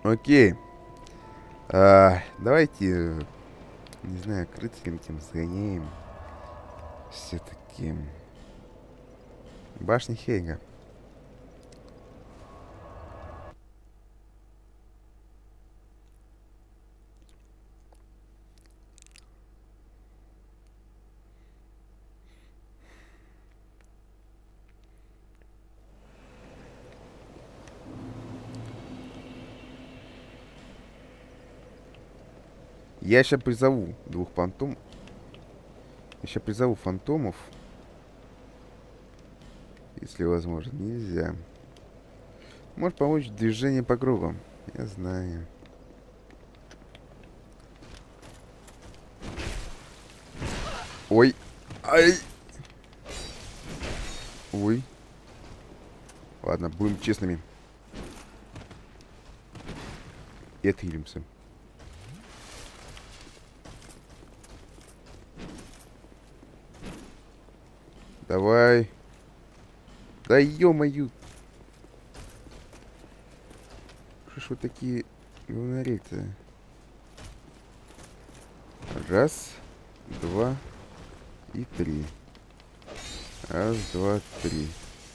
Окей. Давайте, не знаю, к рыцарям тем сгоняем. Все-таки. Башня Хейга. Я сейчас призову двух фантом. Я сейчас призову фантомов. Если возможно. Нельзя. Может помочь движение по кругу. Я знаю. Ой. Ай. Ой. Ладно, будем честными. И отхилимся. Давай. Да ё-моё. Что ж вы такие говнори-то? Раз, два и три. Раз, два, три.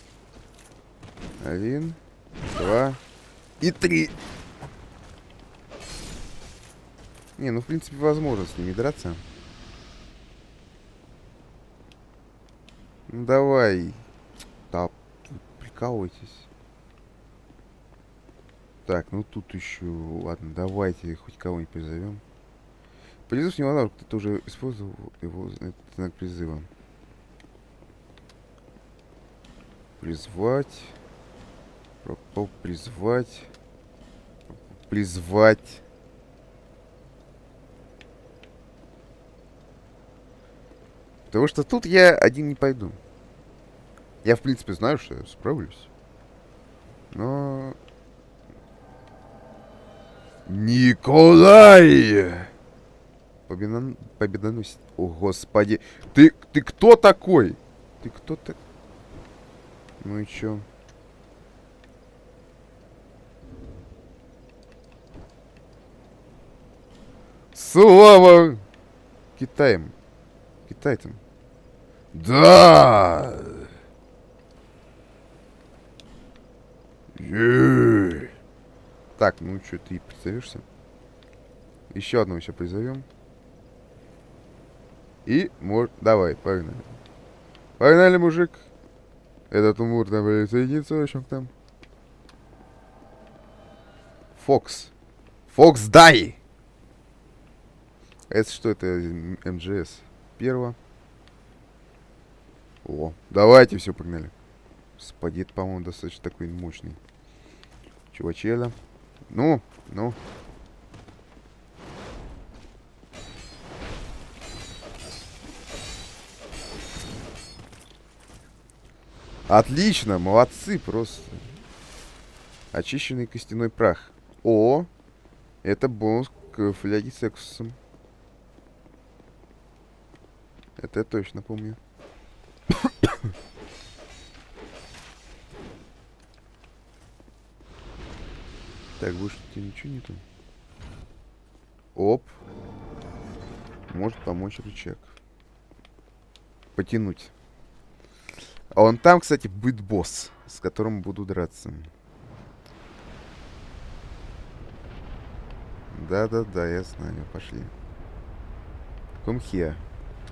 Один, два и три. Не, ну в принципе возможно с ними драться. Ну давай. Да, прикалывайтесь. Так, ну тут еще... Ладно, давайте хоть кого-нибудь призовем. Призыв не важно, кто-то уже использовал его знак призыва. Призвать. Пропал призвать. Призвать. Потому что тут я один не пойду. Я, в принципе, знаю, что я справлюсь. Но... Николай! Победоносец. О, господи. Ты кто такой? Ты кто так? Ну и чё? Слава Китаем. Китайцам. Да! Так, ну что, ты призовешься? Еще одного еще призовем. И, давай, погнали. Погнали, мужик. Этот умур там присоединится, в общем там. Фокс. Фокс, дай! Это что, это МГС? Первого. О, давайте, все, погнали. Господи, это, по-моему, достаточно такой мощный чувачела. Ну. Отлично, молодцы просто. Очищенный костяной прах. О, это бонус к фляге с Эксусом. Это я точно помню. Так, больше тебе ничего нету? Оп. Может помочь рычаг. Потянуть. А он там, кстати, будет босс, с которым буду драться. Да-да-да, я знаю. Пошли. Комхе.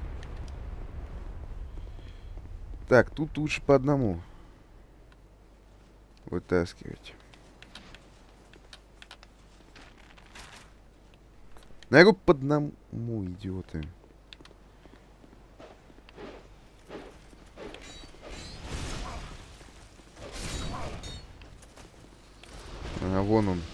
Так, тут лучше по одному вытаскивать. Ну, я говорю, по одному, идиоты. А, вон он.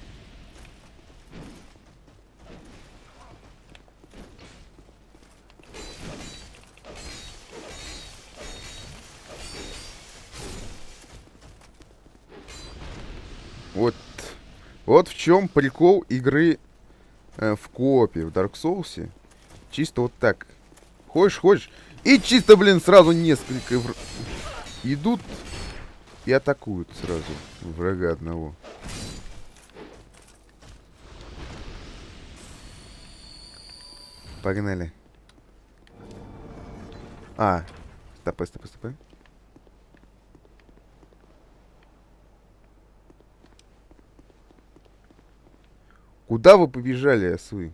Вот в чем прикол игры в коопе, в Dark Souls. Чисто вот так. Ходишь, и чисто, блин, сразу несколько идут и атакуют сразу врага одного. Погнали. А, стопэ. Куда вы побежали, осы?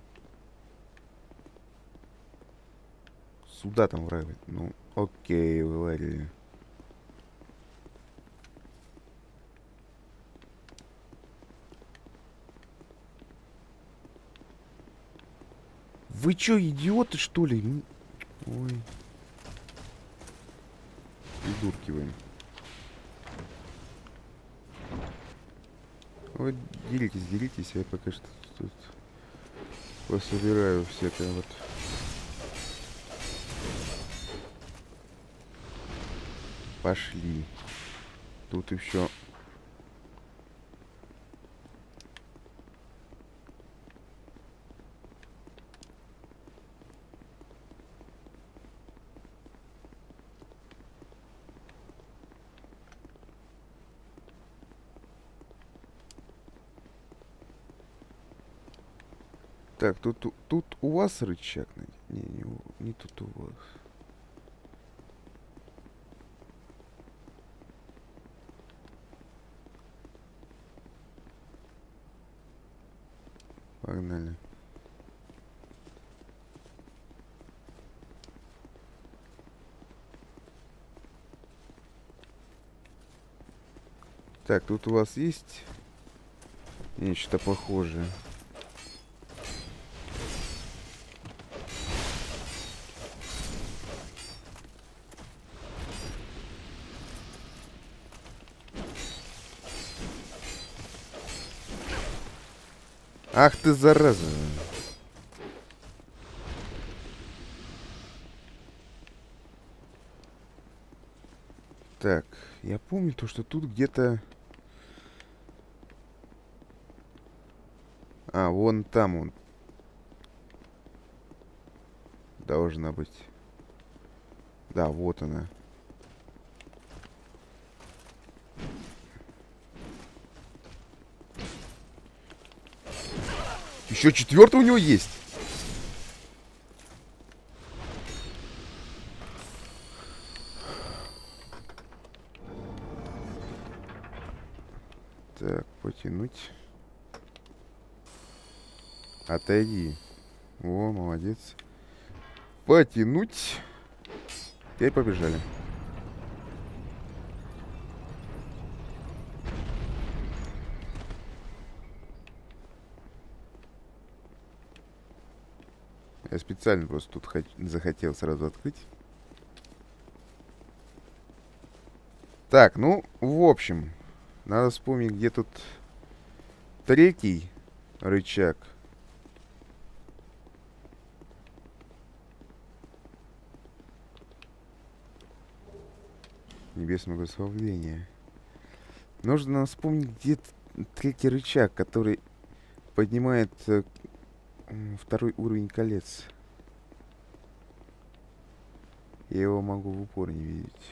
Сюда там враг. Ну, окей, вывалили. Вы чё, идиоты, что ли? Ой. Придурки вы. Вот делитесь, я пока что тут пособираю всякое вот. Пошли. Тут еще. Так, тут у вас рычаг? Не тут у вас. Погнали. Так, тут у вас есть нечто похожее? Ах ты, зараза. Так, я помню то, что тут где-то... А, вон там он. Должна быть. Да, вот она. Еще четвертый у него есть. Так, потянуть. Отойди. О, молодец. Потянуть. И побежали. Я специально просто тут захотел сразу открыть. Так, ну, в общем, надо вспомнить, где тут третий рычаг. Небесное благословение. Нужно вспомнить, где третий рычаг, который поднимает второй уровень колец. Я его могу в упор не видеть.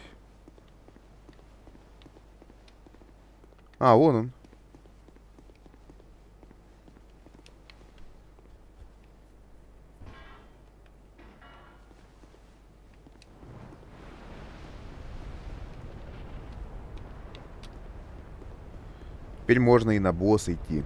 А, вон он. Теперь можно и на босса идти.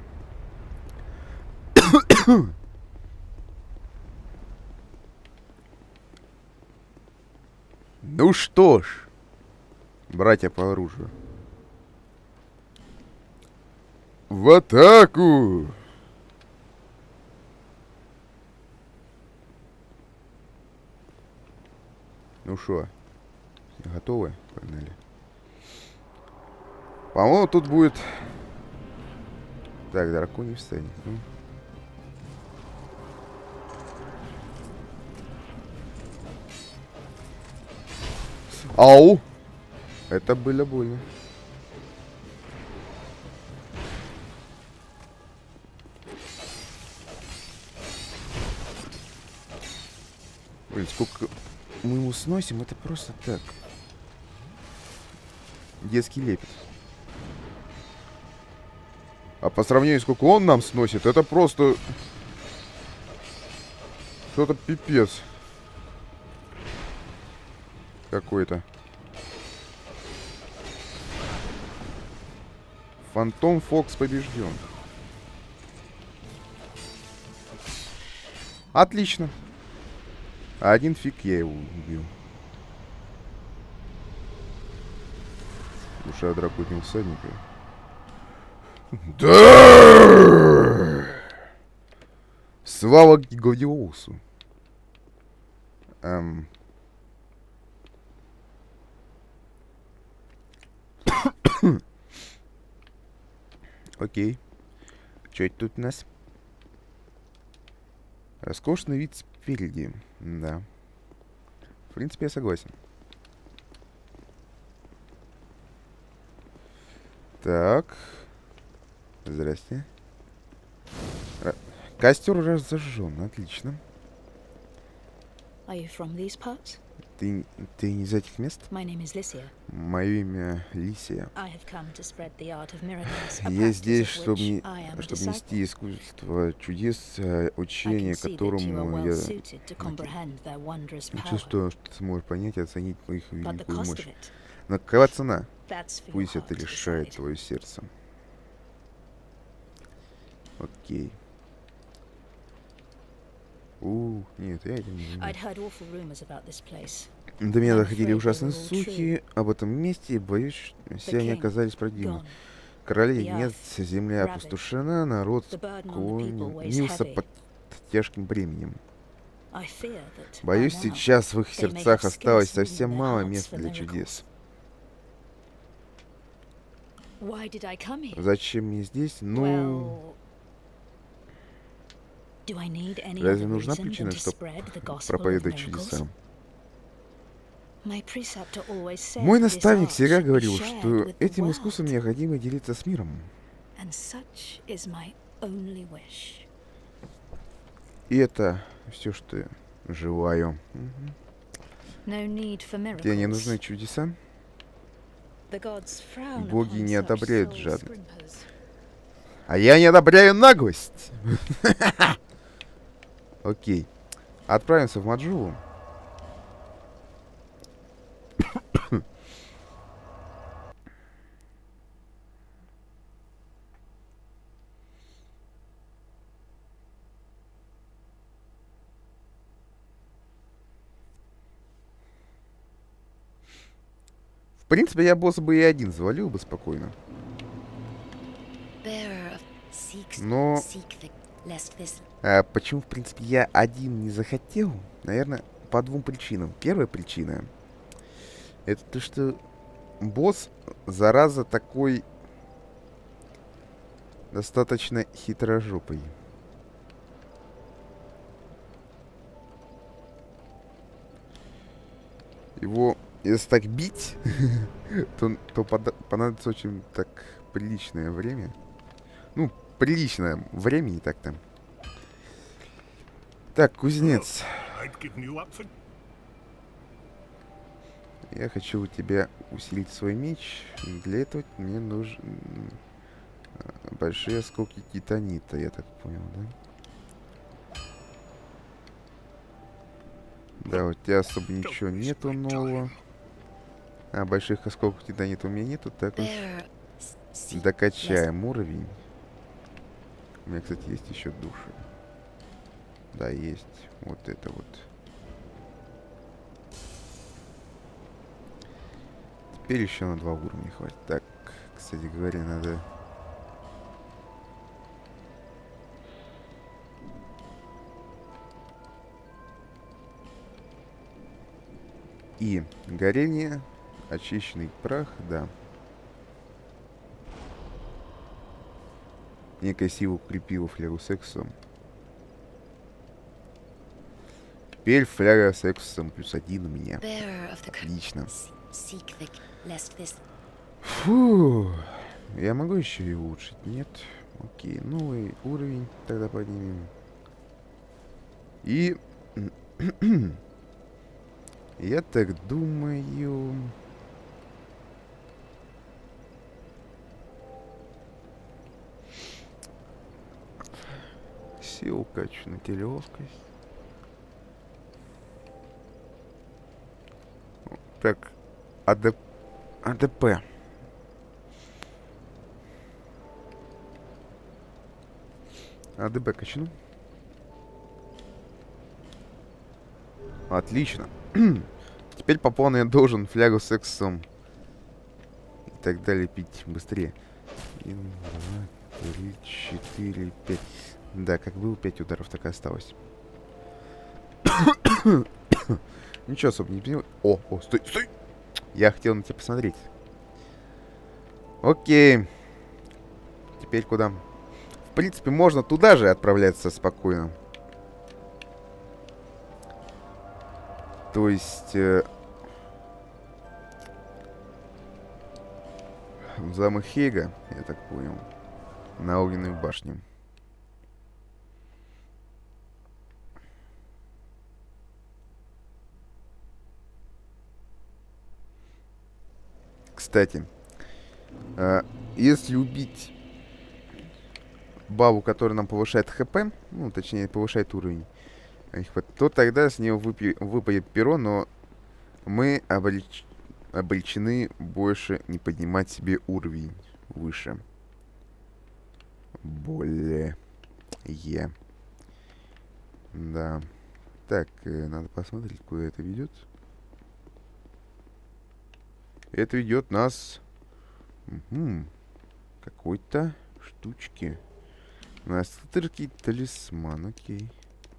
Ну что ж, братья по оружию. В атаку! Ну шо, готовы? Погнали. По-моему, тут будет... Так, драконий всадник. Ну. Ау! Это было больно. Блин, сколько мы ему сносим, это просто так. Детский лепет. А по сравнению, сколько он нам сносит, это просто... Что-то пипец. Какой-то. Фантом Фокс побежден. Отлично. Один фиг я его убил. Душа драконьего всадника. Да! Слава Гладиолусу. Окей. Что это тут у нас? Роскошный вид спереди. Да. В принципе, я согласен. Так. Здрасте. Костер уже зажжен. Отлично. Ты не из этих мест? Мое имя Лисия. Я здесь, чтобы нести искусство чудес, учение, которому я чувствую, что ты сможешь понять и оценить их великую мощь. Но какова цена? Пусть это решает твое сердце. Окей. Нет, я этим не занимаюсь. До меня доходили ужасные слухи об этом месте, и боюсь, все они оказались правдивыми. Королей нет, земля опустошена, народ склонился под тяжким бременем. Боюсь, сейчас в их сердцах осталось совсем мало места для чудес. Зачем мне здесь? Ну... Разве нужна причина, чтобы проповедовать чудеса? Мой наставник всегда говорил, что этим искусством необходимо делиться с миром. И это все, что я желаю. Тебе не нужны чудеса? Боги не одобряют жадность. А я не одобряю наглость. Окей. Отправимся в Маджулу. В принципе, я босса бы и один завалил бы спокойно. Но... почему, в принципе, я один не захотел? Наверное, по двум причинам. Первая причина — это то, что босс, зараза, такой достаточно хитрожопый. Его, если так бить, то понадобится очень так приличное время. Ну, приличное времени так-то. Так, кузнец. Я хочу у тебя усилить свой меч. Для этого мне нужны большие осколки титанита, я так понял, да? Да, у тебя особо ничего нету нового. А больших осколков титанита у меня нету, так уж. Докачаем уровень. У меня, кстати, есть еще души. Да, есть. Вот это вот. Теперь еще на 2 уровня хватит. Так, кстати говоря, надо... И горение, очищенный прах, да. Некая сила укрепила флягу с Эксусом. Теперь фляга с Эксусом +1 у меня. Отлично. Фу. Я могу еще и улучшить? Нет. Окей, новый уровень тогда поднимем. И... я так думаю... Силу качу на телеловкость. как АДП. АДБ качну. Отлично. Теперь по полной я должен флягу с эксом и так далее пить быстрее. 1, 2, 3, 4, 5. Да, как было 5 ударов, так и осталось. Ничего особо не понял. О, стой, стой! Я хотел на тебя посмотреть. Окей. Теперь куда? В принципе, можно туда же отправляться спокойно. То есть... в замок Хейга, я так понял. На огненную башню. Кстати, если убить бабу, которая нам повышает ХП, ну, точнее, повышает уровень, то тогда с нее выпадет перо, но мы обречены больше не поднимать себе уровень выше. Более. Да. Так, надо посмотреть, куда это ведет. Это ведет нас какой-то штучки. У нас тут какие-то талисман, окей.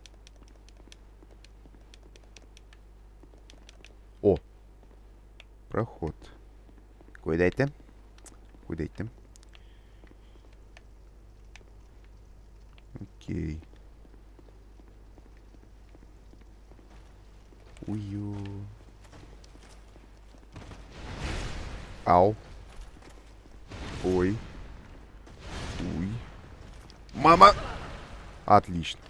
О! Проход. Куда это? Куда это? Окей. Ую. Ау. Ой. Уй. Мама! Отлично.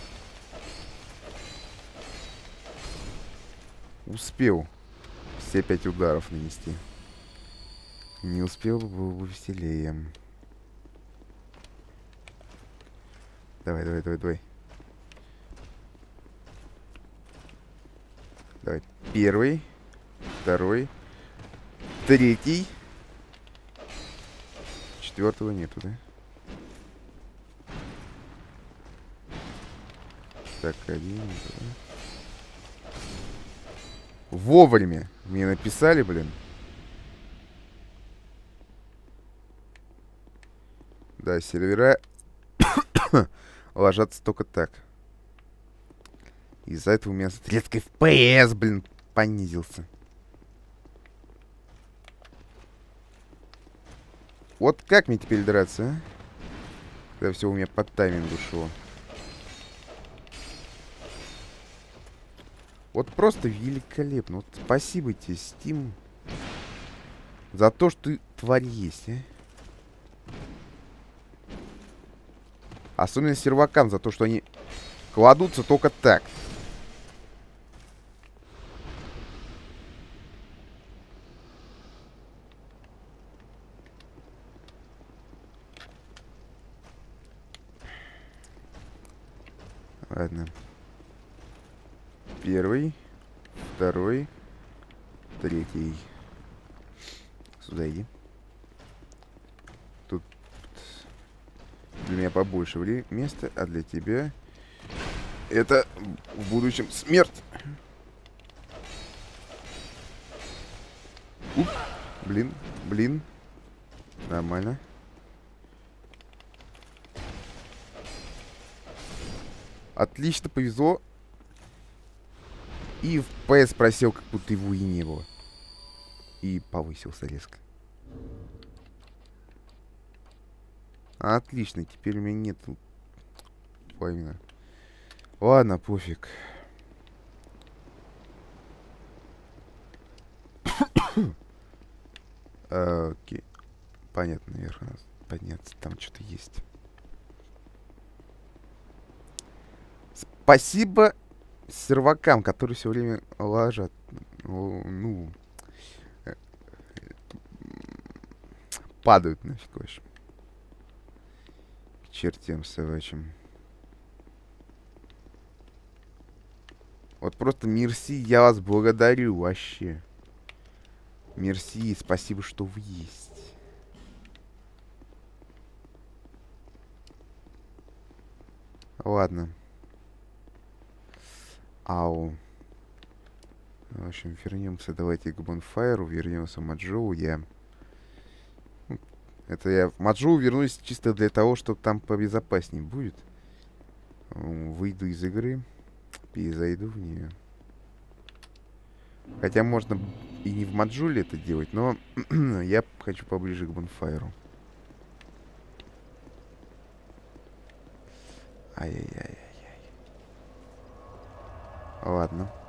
Успел все 5 ударов нанести. Не успел, было бы веселее. Давай, давай, давай, давай. Давай. Первый. Второй. Третий. Четвертого нету, да? Так, 1, 2. Вовремя мне написали, блин. Да, сервера ложатся только так. Из-за этого у меня стрелка FPS, блин, понизился. Вот как мне теперь драться, а? Когда все у меня по таймингу шло. Вот просто великолепно. Вот спасибо тебе, Steam, за то, что ты тварь есть, а? Особенно сервакам за то, что они кладутся только так. Ладно. Первый, второй, третий. Сюда иди. Тут для меня побольше места, а для тебя это в будущем смерть. Уп. Блин, блин. Нормально. Отлично, повезло. И в ПС просел, как будто его и не было. И повысился резко. Отлично, теперь у меня нету пламена. Ладно, пофиг. Окей. Понятно, наверх надо подняться. Там что-то есть. Спасибо сервакам, которые все время ложат. Ну, падают нафиг вообще. К чертям собачьим. Вот просто мерси, я вас благодарю вообще. Мерси, спасибо, что вы есть. Ладно. Ау. В общем, вернемся, давайте к Бонфайру, вернемся в Маджоу. Это я в Маджоу вернусь чисто для того, чтобы там побезопаснее будет. Выйду из игры и зайду в нее. Хотя можно и не в Маджуле это делать, но я хочу поближе к Бонфайру. Ай-яй-яй-яй-яй. Ладно.